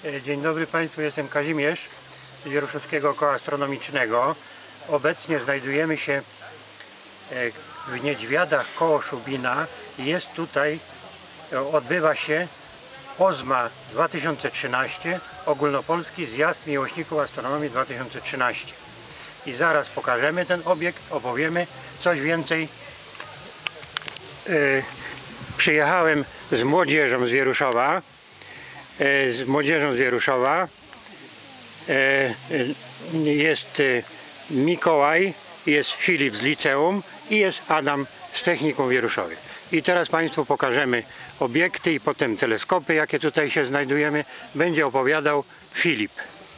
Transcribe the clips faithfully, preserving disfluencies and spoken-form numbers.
Dzień dobry Państwu, jestem Kazimierz z Wieruszowskiego Koła Astronomicznego. Obecnie znajdujemy się w Niedźwiadach koło Szubina. Jest tutaj, odbywa się OZMA dwa tysiące trzynaście, Ogólnopolski Zjazd Miłośników Astronomii dwa tysiące trzynaście. I zaraz pokażemy ten obiekt, opowiemy coś więcej. Przyjechałem z młodzieżą z Wieruszowa, z młodzieżą z Wieruszowa. Jest Mikołaj, jest Filip z liceum i jest Adam z technikum w Wieruszowie. I teraz Państwu pokażemy obiekty i potem teleskopy, jakie tutaj się znajdujemy. Będzie opowiadał Filip.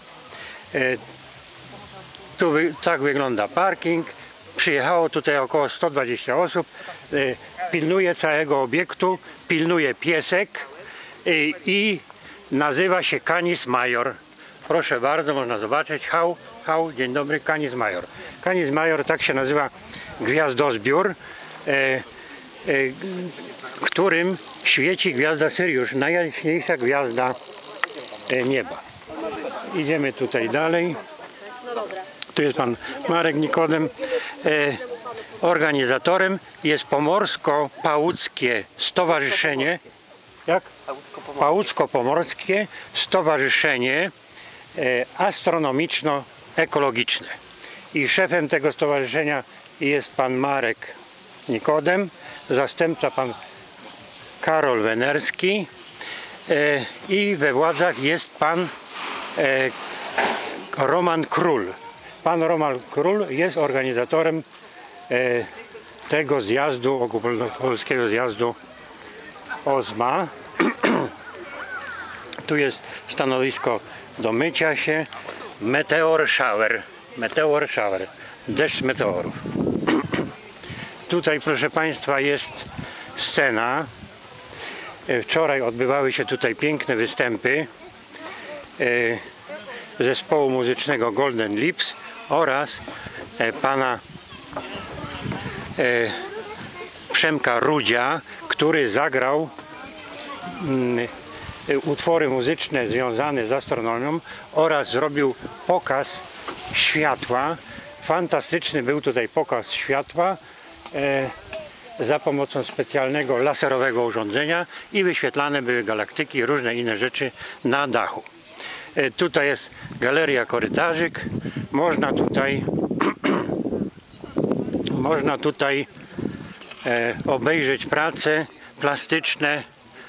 Tu tak wygląda parking. Przyjechało tutaj około sto dwadzieścia osób. Pilnuje całego obiektu, pilnuje piesek i nazywa się Canis Major. Proszę bardzo, można zobaczyć. Hał, hał, dzień dobry, Canis Major. Canis Major, tak się nazywa gwiazdozbiór, e, e, którym świeci gwiazda Syriusz, najjaśniejsza gwiazda e, nieba. Idziemy tutaj dalej. Tu jest pan Marek Nikodem. E, organizatorem jest Pomorsko-Pałuckie Stowarzyszenie. Jak? Pałucko-Pomorskie Stowarzyszenie Astronomiczno-Ekologiczne. I szefem tego stowarzyszenia jest pan Marek Nikodem, zastępca pan Karol Wenerski i we władzach jest pan Roman Król. Pan Roman Król jest organizatorem tego zjazdu, ogólnopolskiego zjazdu OZMA. Tu jest stanowisko do mycia się. Meteor shower. Meteor shower. Deszcz meteorów. Tutaj, proszę Państwa, jest scena. Wczoraj odbywały się tutaj piękne występy zespołu muzycznego Golden Lips oraz pana Przemka Rudzia, który zagrał utwory muzyczne związane z astronomią oraz zrobił pokaz światła. Fantastyczny był tutaj pokaz światła e, za pomocą specjalnego laserowego urządzenia i wyświetlane były galaktyki i różne inne rzeczy na dachu. E, tutaj jest galeria korytarzyk. Można tutaj można tutaj e, obejrzeć prace plastyczne.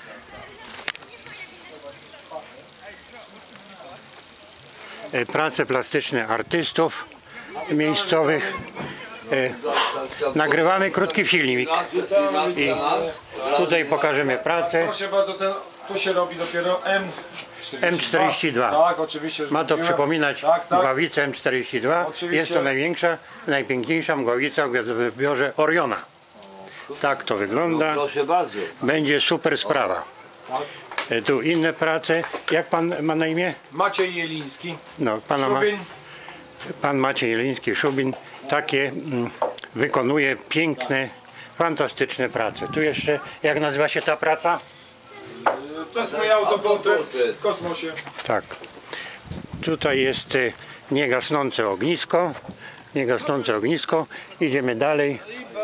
Prace plastyczne artystów miejscowych. Nagrywamy krótki filmik i tutaj pokażemy pracę. Proszę bardzo, ten, tu się robi dopiero M czterdzieści dwa. Tak, oczywiście. Ma to przypominać tak, tak. mgławicę M czterdzieści dwa. Oczywiście. Jest to największa, najpiękniejsza mgławica w gwiazdozbiorze Oriona. Tak to wygląda. Proszę bardzo. Będzie super sprawa. Tu inne prace. Jak pan ma na imię? Maciej Jeliński. No, pana ma, pan Maciej Jeliński, Szubin. Takie mm, wykonuje piękne, fantastyczne prace. Tu jeszcze, jak nazywa się ta praca? To jest mój autoportret w kosmosie. Tak. Tutaj jest y, niegasnące ognisko. Niegasnące ognisko. Idziemy dalej.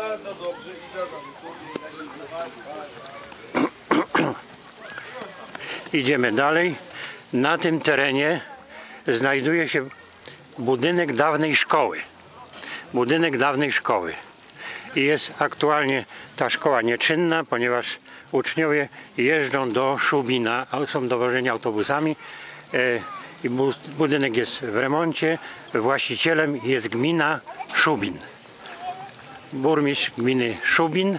Idziemy dalej. Na tym terenie znajduje się budynek dawnej szkoły. Budynek dawnej szkoły. I jest aktualnie ta szkoła nieczynna, ponieważ uczniowie jeżdżą do Szubina, są dowożeni autobusami. I budynek jest w remoncie. Właścicielem jest gmina Szubin. Burmistrz gminy Szubin.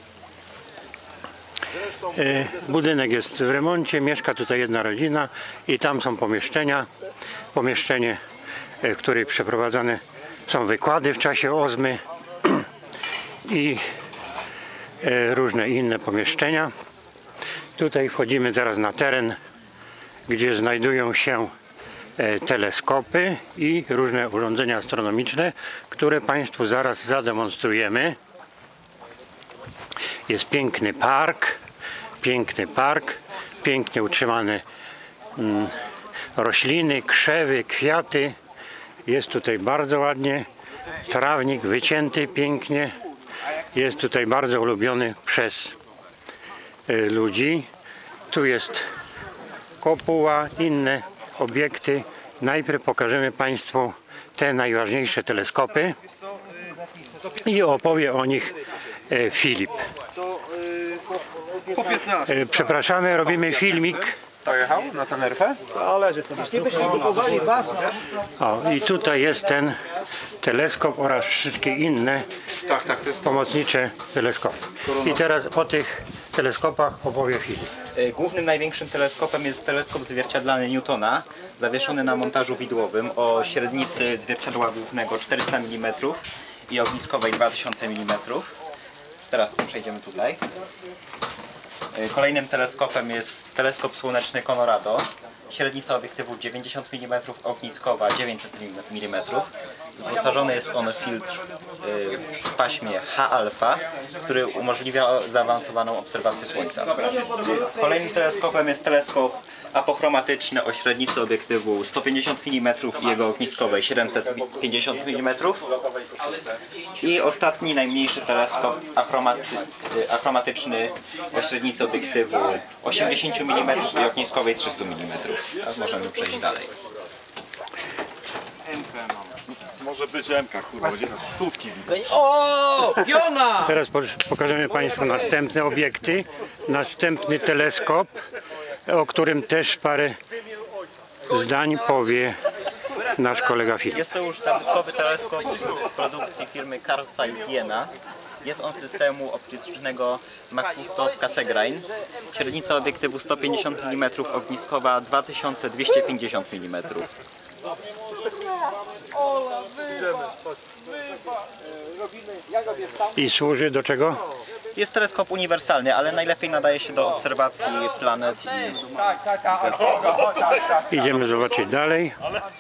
Budynek jest w remoncie, mieszka tutaj jedna rodzina i tam są pomieszczenia. Pomieszczenie, w której przeprowadzane są wykłady w czasie OZMY i różne inne pomieszczenia. Tutaj wchodzimy zaraz na teren, gdzie znajdują się teleskopy i różne urządzenia astronomiczne, które Państwu zaraz zademonstrujemy. Jest piękny park. Piękny park, pięknie utrzymany mm, rośliny, krzewy, kwiaty. Jest tutaj bardzo ładnie. Trawnik wycięty pięknie. Jest tutaj bardzo ulubiony przez y, ludzi. Tu jest kopuła, inne obiekty. Najpierw pokażemy Państwu te najważniejsze teleskopy i opowie o nich e, Filip. Po piętnaście. E, przepraszamy, robimy filmik. Pojechał na Teneryfę? O, i tutaj jest ten teleskop oraz wszystkie inne Tak, tak, to jest pomocnicze teleskopy. I teraz o tych teleskopach opowie Filip. Głównym największym teleskopem jest teleskop zwierciadlany Newtona, zawieszony na montażu widłowym o średnicy zwierciadła głównego czterysta milimetrów i ogniskowej dwa tysiące milimetrów. Teraz przejdziemy tutaj. Kolejnym teleskopem jest teleskop słoneczny Colorado. Średnica obiektywu dziewięćdziesiąt milimetrów, ogniskowa dziewięćset milimetrów. Wyposażony jest on w filtr w paśmie H-alfa, który umożliwia zaawansowaną obserwację Słońca. Kolejnym teleskopem jest teleskop apochromatyczny o średnicy obiektywu sto pięćdziesiąt milimetrów i jego ogniskowej siedemset pięćdziesiąt milimetrów. I ostatni, najmniejszy teleskop achromaty, achromatyczny o średnicy obiektywu osiemdziesiąt milimetrów i ogniskowej trzysta milimetrów. Teraz możemy przejść dalej. Może być M K, kurwa, będzie sutki widać. O, piona! Teraz po- pokażemy Państwu następne obiekty. Następny teleskop, o którym też parę zdań powie nasz kolega Filip. Jest to już zabytkowy teleskop produkcji firmy Carl Zeiss Jena. Jest on z systemu optycznego Macustow Cassegrain. Średnica obiektywu sto pięćdziesiąt milimetrów, ogniskowa dwa tysiące dwieście pięćdziesiąt milimetrów. I służy do czego? Jest teleskop uniwersalny, ale najlepiej nadaje się do obserwacji planet i gwiazd. Idziemy zobaczyć dalej.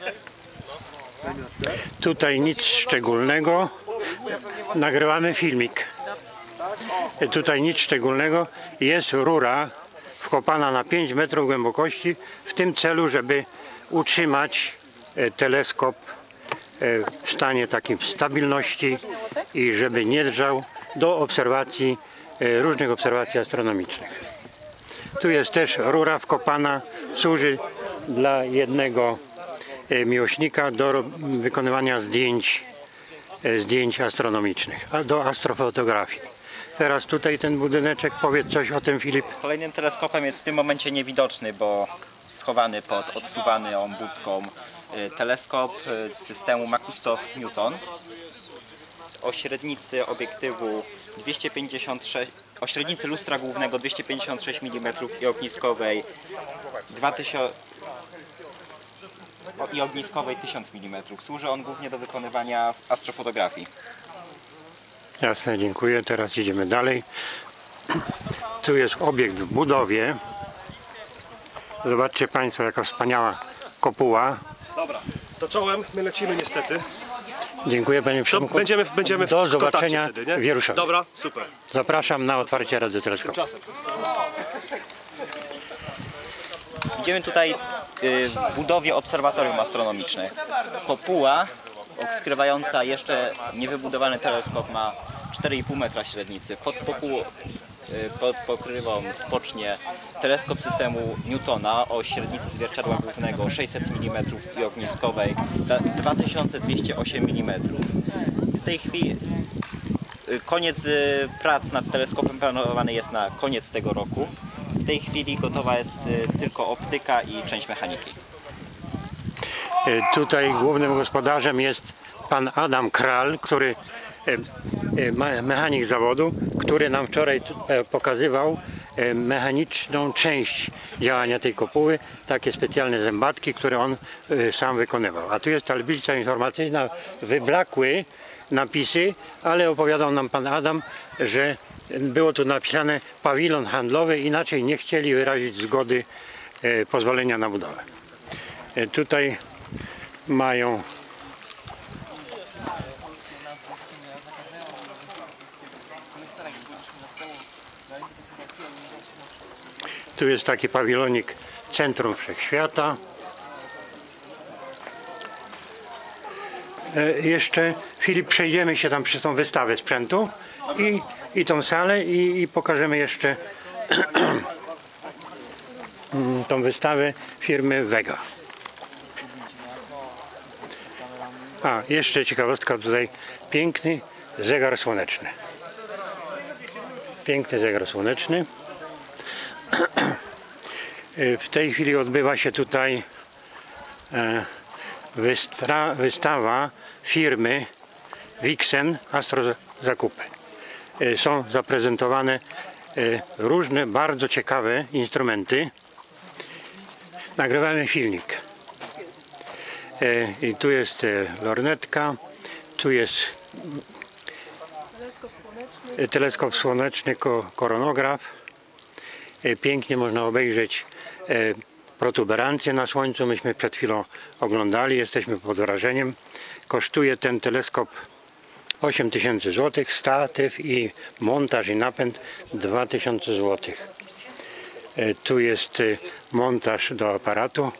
Tutaj nic szczególnego. Nagrywamy filmik. Tutaj nic szczególnego. Jest rura wkopana na pięć metrów głębokości w tym celu, żeby utrzymać e, teleskop e, w stanie takim stabilności i żeby nie drżał do obserwacji, e, różnych obserwacji astronomicznych. Tu jest też rura wkopana, służy dla jednego e, miłośnika do ro- wykonywania zdjęć, e, zdjęć astronomicznych, a do astrofotografii. Teraz tutaj ten budyneczek, powiedz coś o tym, Filip. Kolejnym teleskopem jest w tym momencie niewidoczny, bo schowany pod odsuwaną budką y, teleskop y, z systemu Macustow Newton o średnicy obiektywu dwieście pięćdziesiąt sześć, o średnicy lustra głównego dwieście pięćdziesiąt sześć milimetrów i ogniskowej dwa tysiące o- i ogniskowej tysiąc milimetrów. Służy on głównie do wykonywania astrofotografii. Jasne, dziękuję. Teraz idziemy dalej. Tu jest obiekt w budowie. Zobaczcie Państwo, jaka wspaniała kopuła. Dobra, to czołem, my lecimy niestety. Dziękuję Panie To Przemku. będziemy, w- będziemy w Do kontakcie zobaczenia wtedy, nie? w Wieruszowie. Dobra, super. Zapraszam na otwarcie radioteleskopu. Czasem. Idziemy tutaj y, w budowie obserwatorium astronomicznego. Kopuła skrywająca jeszcze niewybudowany teleskop ma cztery i pół metra średnicy. Pod, pokuł, y, pod pokrywą spocznie teleskop systemu Newtona o średnicy zwierciadła głównego sześćset milimetrów i ogniskowej dwa tysiące dwieście osiem milimetrów. W tej chwili y, koniec y, prac nad teleskopem planowany jest na koniec tego roku. W tej chwili gotowa jest y, tylko optyka i część mechaniki. E, Tutaj głównym gospodarzem jest pan Adam Kral, który e, e, ma- mechanik zawodu, który nam wczoraj tu- e, pokazywał e, mechaniczną część działania tej kopuły, takie specjalne zębatki, które on e, sam wykonywał. A tu jest tablica informacyjna, wyblakły napisy, ale opowiadał nam pan Adam, że było tu napisane pawilon handlowy, inaczej nie chcieli wyrazić zgody e, pozwolenia na budowę. E, Tutaj mają tu jest taki pawilonik Centrum Wszechświata. e, jeszcze Filip, przejdziemy się tam przez tą wystawę sprzętu i, i tą salę i, i pokażemy jeszcze tą wystawę firmy Vega. A, jeszcze ciekawostka tutaj, piękny zegar słoneczny. Piękny zegar słoneczny. W tej chwili odbywa się tutaj wystra, wystawa firmy Vixen Astro Zakupy. Są zaprezentowane różne bardzo ciekawe instrumenty. Nagrywamy filmik. I tu jest lornetka, tu jest teleskop słoneczny, koronograf. Pięknie można obejrzeć protuberancje na słońcu. Myśmy przed chwilą oglądali, jesteśmy pod wrażeniem. Kosztuje ten teleskop osiem tysięcy złotych, statyw i montaż i napęd dwa tysiące złotych. Tu jest montaż do aparatu.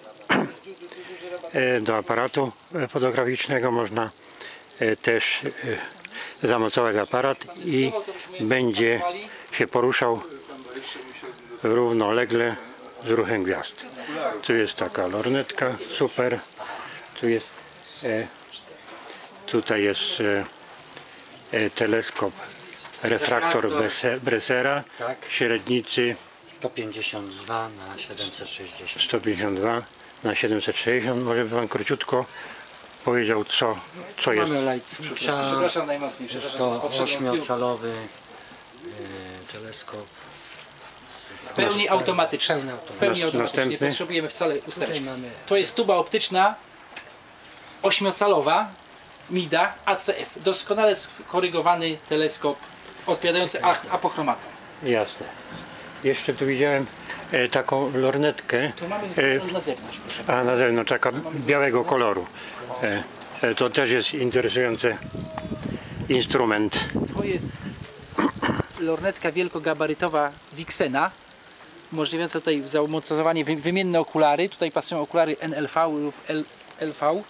Do aparatu fotograficznego można też zamocować aparat i będzie się poruszał równolegle z ruchem gwiazd. Tu jest taka lornetka, super. Tu jest, e, tutaj jest e, teleskop refraktor Bressera, Tak. średnicy sto pięćdziesiąt dwa na siedemset sześćdziesiąt. sto pięćdziesiąt dwa na siedemset sześćdziesiąt. Może by Pan króciutko powiedział, co, co jest. Mamy Lightswitcha, Przepraszam najmocniej. jest to ośmiocalowy e, teleskop. Z, W pełni automatyczny. Pełny W automatyczny. pełni Nas- automatyczny. Nie następny. potrzebujemy wcale Tutaj usteczki. mamy To jest tuba optyczna ośmiocalowa Mida A C F. Doskonale skorygowany teleskop odpowiadający ach- apochromatu. Jasne. Jeszcze tu widziałem e, taką lornetkę. Tu mamy E, na zewnątrz, proszę. a na zewnątrz taka białego koloru. E, e, to też jest interesujący instrument. To jest lornetka wielkogabarytowa Vixena, umożliwiająca tutaj zamocowanie wy- wymienne okulary. Tutaj pasują okulary N L V lub L- LV.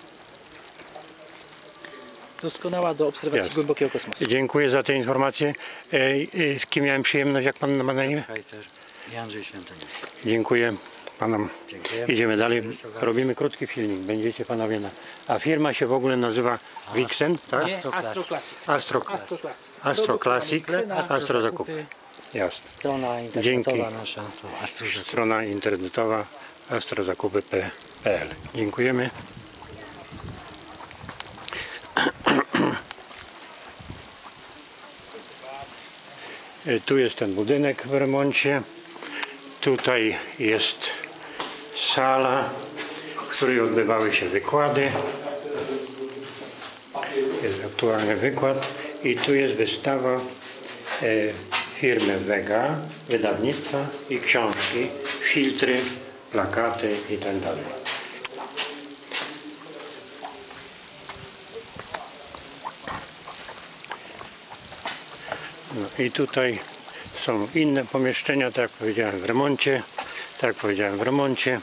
Doskonała do obserwacji Jasne. głębokiego kosmosu. Dziękuję za te informacje. E, e, z kim miałem przyjemność, jak Pan ma na imię? Pfeiffer i Andrzej Świętoniewski. Dziękuję Panom. Dziękujemy. Idziemy dalej. Zainteresowani. Robimy krótki filmik. Będziecie Panowie na... A firma się w ogóle nazywa Vixen, tak? Nie, Astro Astro Classic. Astro, Astro Classic. Astro Classic, Vixena, Astro Zakupy. Jasne. Strona internetowa nasza to Astro Zakupy. Strona internetowa astrozakupy kropka p l. Dziękujemy. Tu jest ten budynek w remoncie. Tutaj jest sala, w której odbywały się wykłady. Jest aktualny wykład i tu jest wystawa e, firmy Vega, wydawnictwa i książki, filtry, plakaty i tak dalej. No i tutaj są inne pomieszczenia, tak jak powiedziałem, w remoncie. Tak jak powiedziałem, w remoncie.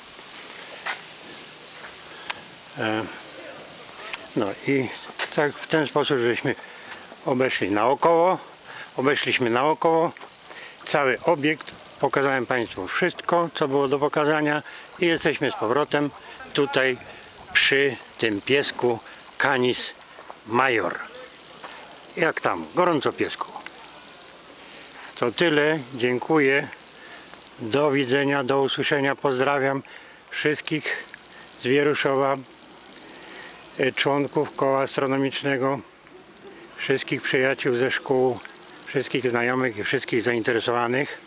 E, No i tak w ten sposób, żeśmy obeszli naokoło. Obeszliśmy naokoło cały obiekt. Pokazałem Państwu wszystko, co było do pokazania i jesteśmy z powrotem tutaj przy tym piesku Canis Major. Jak tam? Gorąco, piesku. To tyle. Dziękuję. Do widzenia, do usłyszenia. Pozdrawiam wszystkich z Wieruszowa, członków koła astronomicznego, wszystkich przyjaciół ze szkół, wszystkich znajomych i wszystkich zainteresowanych.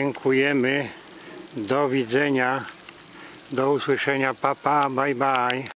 Dziękujemy. Do widzenia. Do usłyszenia. Pa, pa, bye, bye.